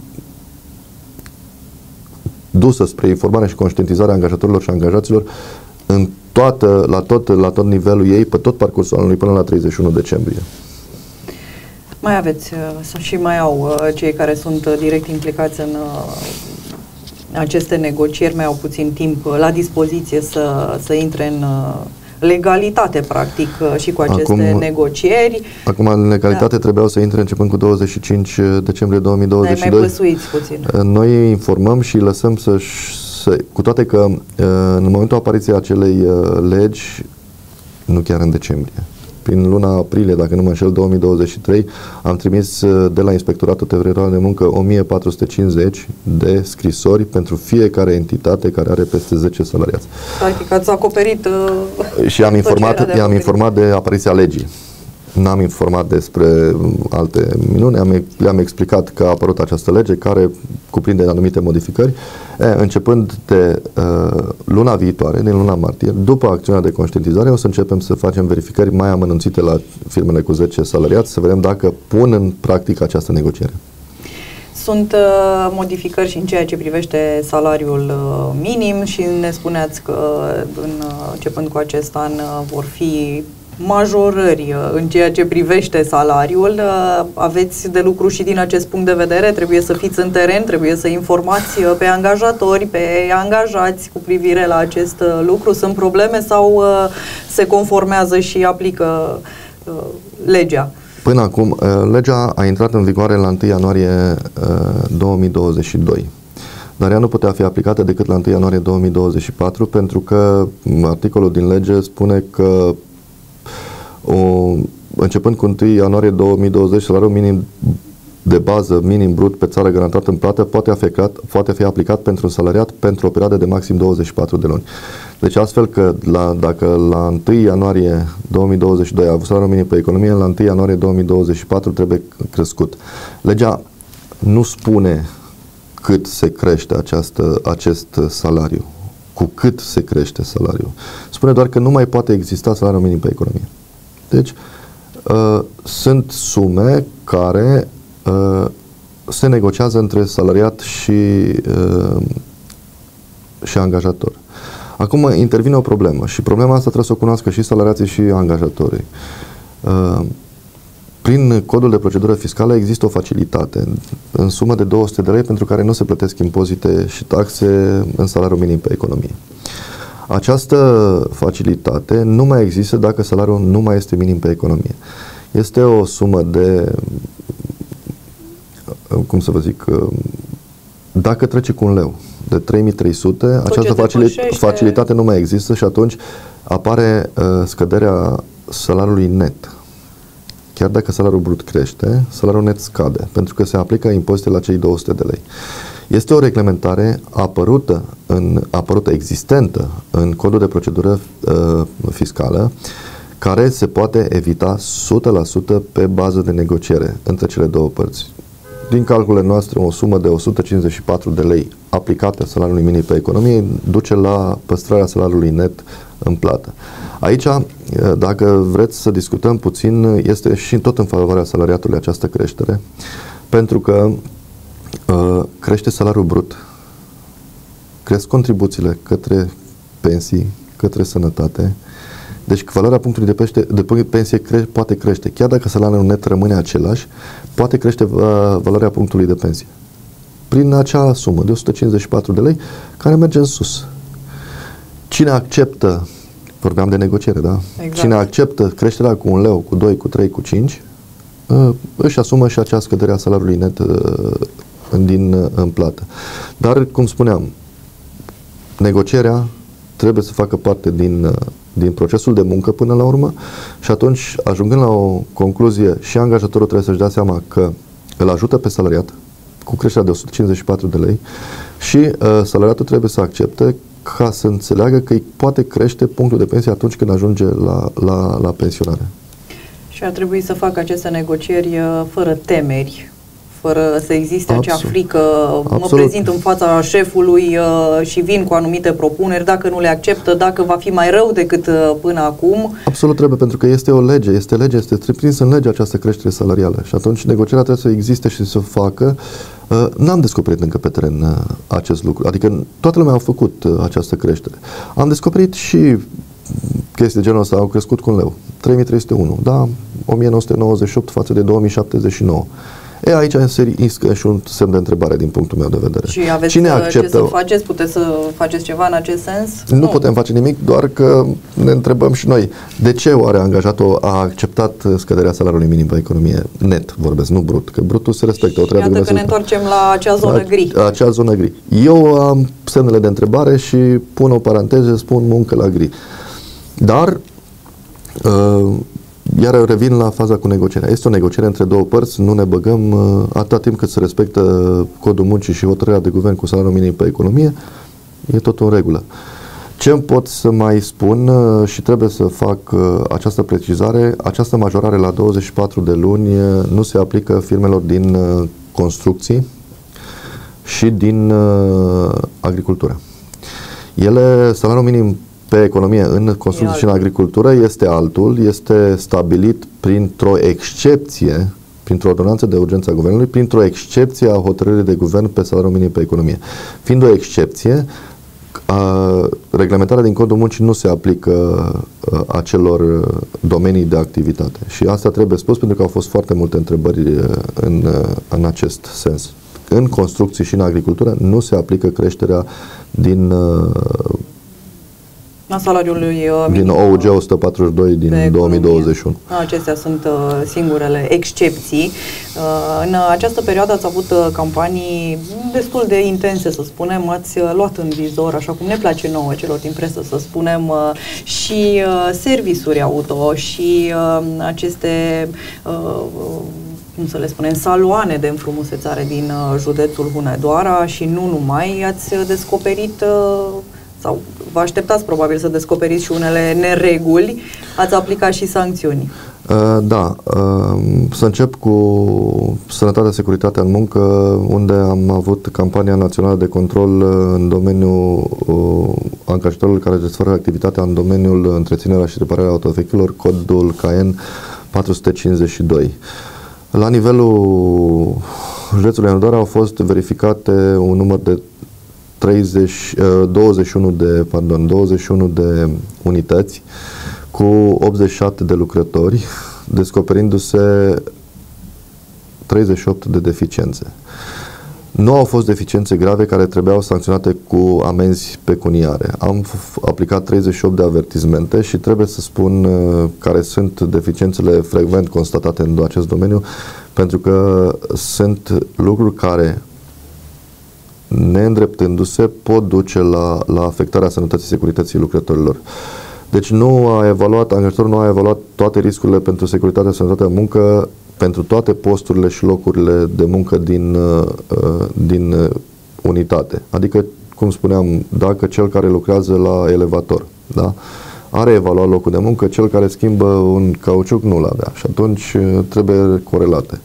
dusă spre informarea și conștientizarea angajatorilor și angajaților în toată, la, tot, la tot nivelul ei, pe tot parcursul anului până la treizeci și unu decembrie. Mai aveți, și mai au cei care sunt direct implicați în aceste negocieri, mai au puțin timp la dispoziție să, să intre în legalitate, practic, și cu aceste acum, negocieri. Acum, în legalitate, da. Trebuiau să intre începând cu douăzeci și cinci decembrie două mii douăzeci și doi. Mai plăsuiți puțin. Noi informăm și lăsăm să, să... Cu toate că, în momentul apariției acelei legi, nu chiar în decembrie, prin luna aprilie, dacă nu mă înșel, două mii douăzeci și trei, am trimis de la Inspectoratul Teritorial de Muncă o mie patru sute cincizeci de scrisori pentru fiecare entitate care are peste zece salariați. Practic ați acoperit uh, și am informat, i-am informat de apariția legii. N-am informat despre alte minuni, am, le-am explicat că a apărut această lege care cuprinde anumite modificări. E, începând de uh, luna viitoare, din luna martie, după acțiunea de conștientizare, o să începem să facem verificări mai amănunțite la firmele cu zece salariați, să vedem dacă pun în practică această negociere. Sunt uh, modificări și în ceea ce privește salariul uh, minim și ne spuneați că în, uh, începând cu acest an uh, vor fi majorări în ceea ce privește salariul. Aveți de lucru și din acest punct de vedere? Trebuie să fiți în teren, trebuie să informați pe angajatori, pe angajați cu privire la acest lucru? Sunt probleme sau se conformează și aplică legea? Până acum, legea a intrat în vigoare la întâi ianuarie două mii douăzeci și doi. Dar ea nu putea fi aplicată decât la întâi ianuarie două mii douăzeci și patru, pentru că articolul din lege spune că o, începând cu întâi ianuarie două mii douăzeci, salariul minim de bază, minim brut pe țară garantat în plată, poate, afectat, poate fi aplicat pentru un salariat pentru o perioadă de maxim douăzeci și patru de luni. Deci astfel că la, dacă la întâi ianuarie două mii douăzeci și doi a avut salariul minim pe economie, la întâi ianuarie două mii douăzeci și patru trebuie crescut. Legea nu spune cât se crește această, acest salariu, cu cât se crește salariul. Spune doar că nu mai poate exista salariul minim pe economie. Deci, uh, sunt sume care uh, se negociază între salariat și, uh, și angajator. Acum intervine o problemă și problema asta trebuie să o cunoască și salariații și angajatorii. Uh, Prin codul de procedură fiscală există o facilitate în sumă de două sute de lei pentru care nu se plătesc impozite și taxe în salariul minim pe economie. Această facilitate nu mai există dacă salariul nu mai este minim pe economie. Este o sumă de, cum să vă zic, dacă trece cu un leu de trei mii trei sute, tot această facil- facilitate nu mai există și atunci apare uh, scăderea salariului net. Chiar dacă salariul brut crește, salariul net scade, pentru că se aplică impozite la cei două sute de lei. Este o reglementare apărută, în, apărută existentă în codul de procedură uh, fiscală, care se poate evita o sută la sută pe bază de negociere între cele două părți. Din calculele noastre, o sumă de o sută cincizeci și patru de lei aplicată salariului minim pe economie duce la păstrarea salariului net în plată. Aici, dacă vreți să discutăm puțin, este și tot în favoarea salariatului această creștere, pentru că uh, crește salariul brut, cresc contribuțiile către pensii, către sănătate, deci valoarea punctului de, pește, de pensie cre, poate crește. Chiar dacă salariul net rămâne același, poate crește uh, valoarea punctului de pensie. Prin acea sumă de o sută cincizeci și patru de lei, care merge în sus. Cine acceptă, vorbeam de negociere, da? Exact. Cine acceptă creșterea cu un leu, cu doi, cu trei, cu cinci, uh, își asumă și acea scădere a salariului net uh, din uh, în plată. Dar, cum spuneam, negocierea trebuie să facă parte din, uh, din procesul de muncă până la urmă și atunci, ajungând la o concluzie, și angajatorul trebuie să-și dea seama că îl ajută pe salariat cu creșterea de o sută cincizeci și patru de lei și uh, salariatul trebuie să accepte ca să înțeleagă că îi poate crește punctul de pensie atunci când ajunge la, la, la pensionare. Și ar trebui să facă aceste negocieri fără temeri, fără să existe Absolut. acea frică, Absolut. mă prezint în fața șefului uh, și vin cu anumite propuneri, dacă nu le acceptă, dacă va fi mai rău decât uh, până acum. Absolut trebuie, pentru că este o lege, este lege, este prinsă în lege această creștere salarială și atunci negocierea trebuie să existe și să se facă. Uh, n-am descoperit încă pe teren uh, acest lucru, adică toată lumea a făcut uh, această creștere. Am descoperit și chestii de genul ăsta, au crescut cu un leu, trei mii trei sute unu, da, o mie nouă sute nouăzeci și opt față de două mii șaptezeci și nouă. E, aici înscă și un semn de întrebare din punctul meu de vedere. Și aveți Cine acceptă... ce să faceți? Puteți să faceți ceva în acest sens? Nu, nu putem face nimic, doar că ne întrebăm și noi de ce oare angajatul a acceptat scăderea salariului minim pe economie net, vorbesc, nu brut, că brutul se respectă. O iată că ne întoarcem la acea zonă gri. La acea zonă gri. Eu am semnele de întrebare și pun o paranteză, spun muncă la gri. Dar uh, iar revin la faza cu negocierea. Este o negociere între două părți, nu ne băgăm uh, atâta timp cât se respectă codul muncii și hotărârea de guvern cu salariul minim pe economie, e tot în regulă. Ce îmi pot să mai spun uh, și trebuie să fac uh, această precizare, această majorare la douăzeci și patru de luni uh, nu se aplică firmelor din uh, construcții și din uh, agricultură. Ele, salariul minim pe economie în construcție și în agricultură este altul, este stabilit printr-o excepție, printr-o ordonanță de urgență a guvernului, printr-o excepție a hotărârii de guvern pe salariul minim pe economie. Fiind o excepție, Uh, reglementarea din Codul Muncii nu se aplică uh, acelor domenii de activitate. Și asta trebuie spus pentru că au fost foarte multe întrebări uh, în, uh, în acest sens. În construcții și în agricultură nu se aplică creșterea din uh, a salariului din O U G o sută patruzeci și doi din două mii douăzeci și unu. Acestea sunt uh, singurele excepții. Uh, în această perioadă ați avut uh, campanii destul de intense, să spunem, ați uh, luat în vizor, așa cum ne place nouă celor din presă să spunem, uh, și uh, servisuri auto și uh, aceste uh, cum să le spunem, saloane de înfrumusețare din uh, județul Hunedoara și nu numai. Ați descoperit uh, sau vă așteptați probabil să descoperiți și unele nereguli, ați aplicat și sancțiuni. Uh, da, uh, să încep cu sănătatea, securitatea în muncă, unde am avut campania națională de control în domeniul uh, angajatorilor care desfășoară activitatea în domeniul întreținerea și repararea autovehiculelor, codul K N patru sute cincizeci și doi. La nivelul județului Hunedoara au fost verificate un număr de treizeci, douăzeci și unu de, pardon, douăzeci și unu de unități cu optzeci și șapte de lucrători, descoperindu-se treizeci și opt de deficiențe. Nu au fost deficiențe grave care trebuiau sancționate cu amenzi pecuniare. Am aplicat treizeci și opt de avertizmente și trebuie să spun uh, care sunt deficiențele frecvent constatate în acest domeniu, pentru că sunt lucruri care, neîndreptându-se, pot duce la, la afectarea sănătății, securității lucrătorilor. Deci nu a evaluat, angajatorul nu a evaluat toate riscurile pentru securitatea, sănătatea, muncă, pentru toate posturile și locurile de muncă din, din unitate. Adică, cum spuneam, dacă cel care lucrează la elevator, da, are evaluat locul de muncă, cel care schimbă un cauciuc nu l-avea și atunci trebuie corelate.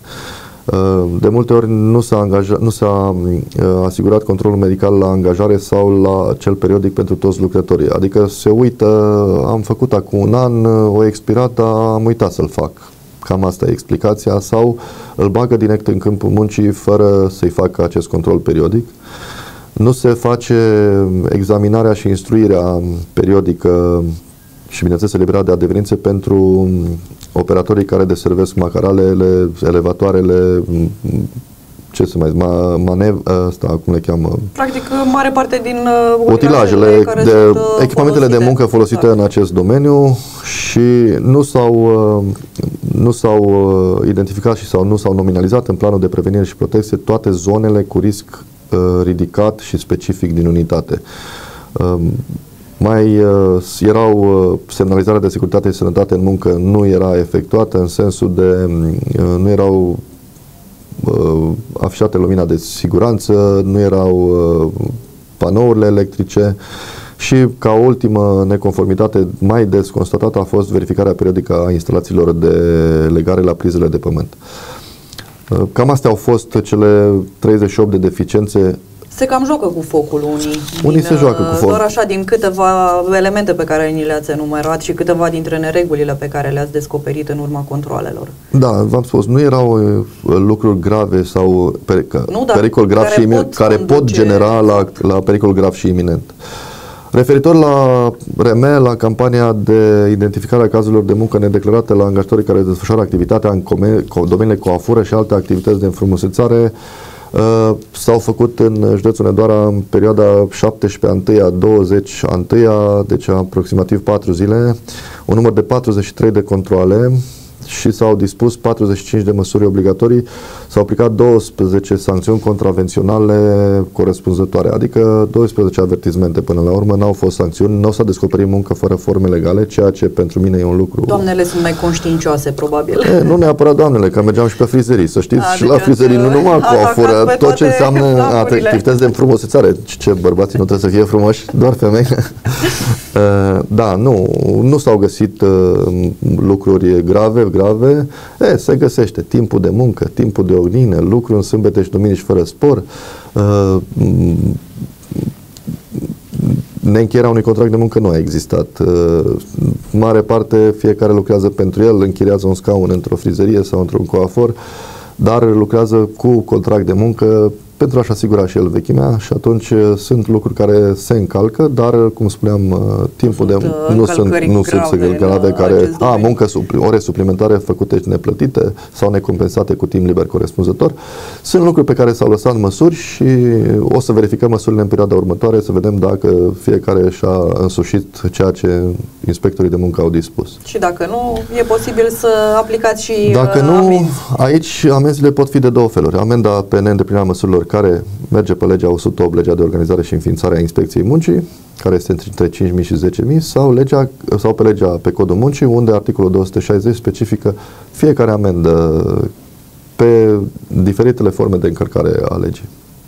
De multe ori nu s-a, angajat, nu s-a asigurat controlul medical la angajare sau la cel periodic pentru toți lucrătorii. Adică se uită, am făcut acum un an, o expirat, am uitat să-l fac. Cam asta e explicația. Sau îl bagă direct în câmpul muncii fără să-i facă acest control periodic. Nu se face examinarea și instruirea periodică și, bineînțeles, eliberarea de adeverințe pentru operatorii care deservesc macaralele, elevatoarele, ce se mai ma, manev, asta, cum le cheamă? Practic, mare parte din uh, utilajele, care de, sunt, uh, echipamentele folosite. de muncă folosite da. în acest domeniu și nu s-au, uh, nu s-au uh, identificat și sau nu s-au nominalizat în planul de prevenire și protecție toate zonele cu risc uh, ridicat și specific din unitate. Uh, Mai uh, erau uh, semnalizarea de securitate și sănătate în muncă nu era efectuată în sensul de uh, nu erau uh, afișate lumina de siguranță, nu erau uh, panourile electrice și ca ultimă neconformitate mai des constatată a fost verificarea periodică a instalațiilor de legare la prizele de pământ. Uh, cam astea au fost cele treizeci și opt de deficiențe. Se cam joacă cu focul unii. Unii din, se joacă cu foc. Doar așa, din câteva elemente pe care ni le-ați enumerat și câteva dintre neregulile pe care le-ați descoperit în urma controalelor. Da, v-am spus, nu erau uh, lucruri grave sau per, nu, pericol grav care și iminent, pot care pot genera la, la pericol grav și iminent. Referitor la R M, la campania de identificare a cazurilor de muncă nedeclarate la angajatorii care desfășoară activitatea în domeniile coafură și alte activități de înfrumusețare, Uh, s-au făcut în județul Hunedoara în perioada șaptesprezece a douăzeci a unu, deci aproximativ patru zile, un număr de patruzeci și trei de controale și s-au dispus patruzeci și cinci de măsuri obligatorii, s-au aplicat douăsprezece sancțiuni contravenționale corespunzătoare, adică doisprezece avertizmente până la urmă, n-au fost sancțiuni, nu s-a descoperit muncă fără forme legale, ceea ce pentru mine e un lucru... Doamnele sunt mai conștiincioase, probabil. E, nu neapărat doamnele, că mergeam și pe frizerii, să știți, a, și la frizerii nu numai cu afură, tot ce înseamnă activități de înfrumusețare. Ce, bărbații nu trebuie să fie frumoși, doar femei? Da, nu, nu s-au găsit lucruri grave, grave, e, se găsește timpul de muncă, timpul de ognine, lucru în sâmbete și duminici fără spor, uh, neîncheierea unui contract de muncă nu a existat. Uh, mare parte, fiecare lucrează pentru el, închiriază un scaun într-o frizerie sau într-un coafor, dar lucrează cu contract de muncă pentru a-și asigura și el vechimea și atunci sunt lucruri care se încalcă, dar, cum spuneam, timpul sunt, de... Nu sunt, nu sunt grave care... A, muncă, ore suplimentare făcute și neplătite sau necompensate cu timp liber corespunzător. Sunt lucruri pe care s-au lăsat măsuri și o să verificăm măsurile în perioada următoare, să vedem dacă fiecare și-a însușit ceea ce inspectorii de muncă au dispus. Și dacă nu, e posibil să aplicați și Dacă nu, amenzi. Aici amenziile pot fi de două feluri. Amenda pe neîndeplinirea măsurilor care merge pe legea o sută opt, legea de organizare și înființare a Inspecției Muncii, care este între cinci mii și zece mii, sau, legea, sau pe legea pe Codul Muncii, unde articolul două sute șaizeci specifică fiecare amendă pe diferitele forme de încălcare a legii.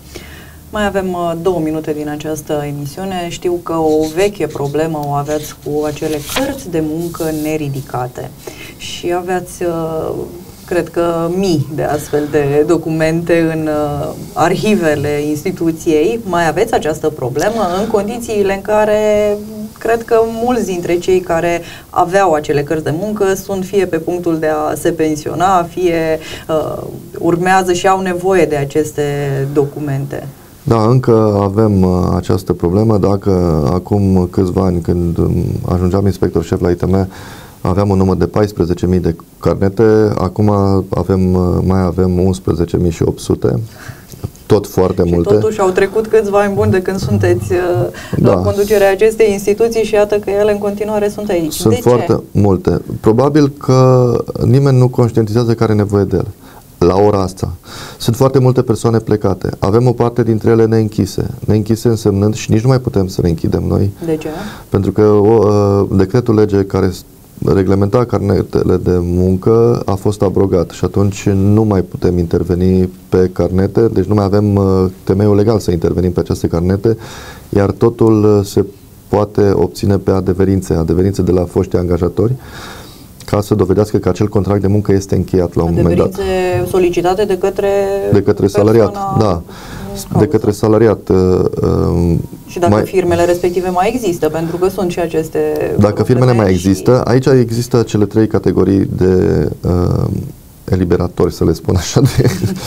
Mai avem uh, două minute din această emisiune. Știu că o veche problemă o aveați cu acele cărți de muncă neridicate și aveați, uh, cred că, mii de astfel de documente în uh, arhivele instituției. Mai aveți această problemă în condițiile în care cred că mulți dintre cei care aveau acele cărți de muncă sunt fie pe punctul de a se pensiona, fie uh, urmează și au nevoie de aceste documente. Da, încă avem uh, această problemă. Dacă acum câțiva ani, când um, ajungeam inspector șef la I T M, aveam un număr de paisprezece mii de carnete, acum avem, uh, mai avem unsprezece mii și opt sute, tot foarte și multe. Totuși au trecut câțiva ani buni de când sunteți uh, da. la conducerea acestei instituții și iată că ele în continuare sunt aici. Sunt de foarte ce? multe. Probabil că nimeni nu conștientizează că are nevoie de ele. La ora asta. Sunt foarte multe persoane plecate. Avem o parte dintre ele neînchise. Neînchise însemnând, și nici nu mai putem să le închidem noi. De ce? Pentru că o, uh, decretul lege care reglementa carnetele de muncă a fost abrogat și atunci nu mai putem interveni pe carnete, deci nu mai avem uh, temeiul legal să intervenim pe aceste carnete, iar totul uh, se poate obține pe adeverințe, adeverințe de la foștii angajatori, ca să dovedească că acel contract de muncă este încheiat la un moment dat. Adeverințe solicitate de către De către salariat, da. De către salariat. Uh, și dacă mai, firmele respective mai există, pentru că sunt și aceste... Dacă firmele mai există, și... aici există cele trei categorii de uh, eliberatori, să le spun așa, de,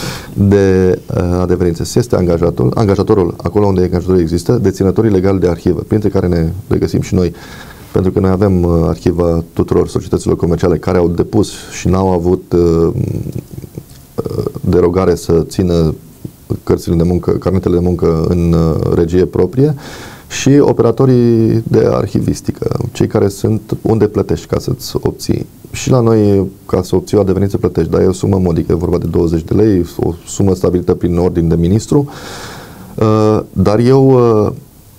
de uh, adeverințe. Este angajatul, angajatorul, acolo unde angajatorul există, deținătorii legali de arhivă, printre care ne regăsim și noi, pentru că noi avem uh, arhiva tuturor societăților comerciale care au depus și n-au avut uh, derogare să țină cărțile de muncă, carnetele de muncă în uh, regie proprie, și operatorii de arhivistică, cei care sunt unde plătești ca să-ți obții. Și la noi, ca să obții o adeverință, plătești, dar e o sumă modică, e vorba de douăzeci de lei, o sumă stabilită prin ordin de ministru. Uh, dar eu, uh,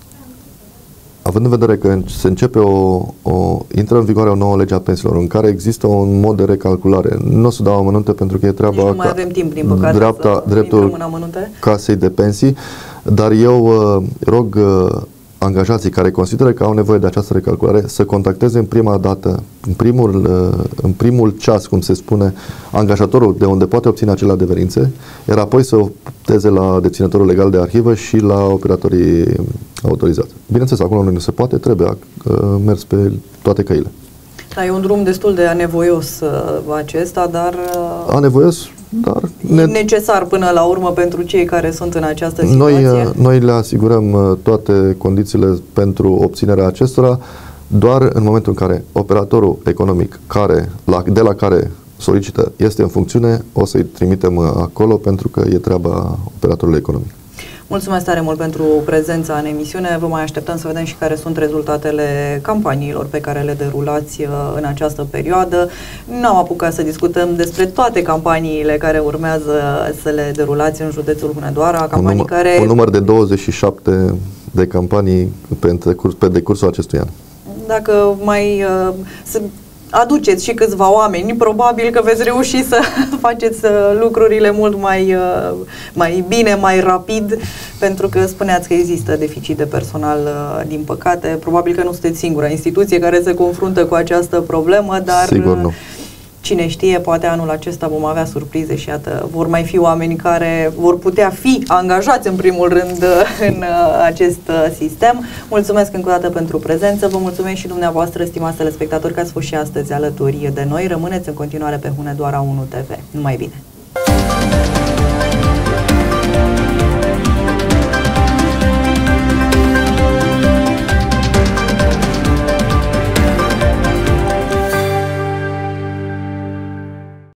având în vedere că se începe o, o intră în vigoare o nouă lege a pensiilor, în care există un mod de recalculare, nu o să dau amănunte pentru că e treaba... Nici nu mai avem timp, din păcate, dreapta, să dreptul în amănunte. Casei de pensii, dar eu uh, rog uh, angajații care consideră că au nevoie de această recalculare să contacteze în prima dată, în primul, uh, în primul ceas, cum se spune, angajatorul de unde poate obține acele adeverințe, iar apoi să opteze la deținătorul legal de arhivă și la operatorii autorizați. Bineînțeles, acolo unde nu se poate, trebuie uh, mers pe toate căile. Da, e un drum destul de anevoios uh, acesta, dar... Uh, anevoios, dar... Ne... necesar până la urmă pentru cei care sunt în această situație. Noi, uh, noi le asigurăm uh, toate condițiile pentru obținerea acestora, doar în momentul în care operatorul economic care, la, de la care solicită este în funcțiune, o să-i trimitem uh, acolo, pentru că e treaba operatorului economic. Mulțumesc tare mult pentru prezența în emisiune. Vă mai așteptăm să vedem și care sunt rezultatele campaniilor pe care le derulați în această perioadă. Nu am apucat să discutăm despre toate campaniile care urmează să le derulați în județul Hunedoara, campanii un număr, care... Un număr de douăzeci și șapte de campanii pe, decurs, pe decursul acestui an. Dacă mai... Uh, să aduceți și câțiva oameni, probabil că veți reuși să faceți lucrurile mult mai, mai bine, mai rapid, pentru că spuneați că există deficit de personal, din păcate. Probabil că nu sunteți singura instituție care se confruntă cu această problemă, dar sigur nu. Cine știe, poate anul acesta vom avea surprize și iată, vor mai fi oameni care vor putea fi angajați în primul rând în acest sistem. Mulțumesc încă o dată pentru prezență, vă mulțumesc și dumneavoastră, stimați telespectatori, că ați fost și astăzi alături de noi. Rămâneți în continuare pe Hunedoara unu T V. Numai bine!